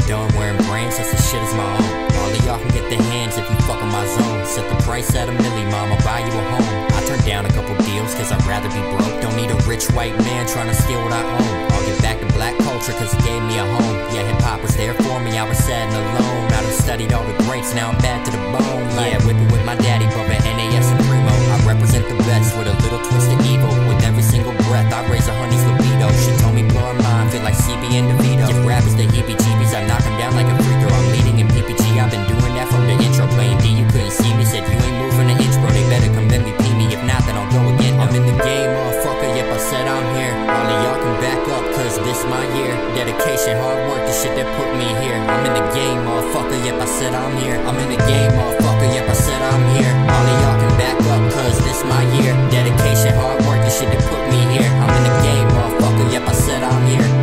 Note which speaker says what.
Speaker 1: done wearing brains, since the shit is my own. All of y'all can get the hands if you fuck on my zone. Set the price at $1 million, mama, buy you a home. I turned down a couple deals, cause I'd rather be broke. Don't need a rich white man trying to steal what I own. I'll get back to black culture, cause it gave me a home. Yeah, hip-hop was there for me, I was sad and alone. I done studied all the greats, now I'm bad to the bone. Yeah, whipping with my daddy, Bubba, NAS and Primo. I represent the best with a little twist of evil. With every single breath, I raise a honey's libido. She told me blow her mind, feel like CB and DeVito. If rap is the heebie-jeebies, I knock him down like a free throw. I'm leading in PPG, I've been doing that from the intro. Playing D, you couldn't see me, said you ain't moving an inch, bro. They better come MVP me, if not, then I'll go again. I'm in the game, motherfucker, yep, I said I'm here. All of y'all can back up, cause this my year. Dedication, hard work, the shit that put me here. I'm in the game, motherfucker, yep, I said I'm here. I'm in the game, motherfucker, yep, I said I'm here. All of y'all can back up, cause this my year. Dedication, hard work, the shit that put me here. I'm in the game, motherfucker, yep, I said I'm here.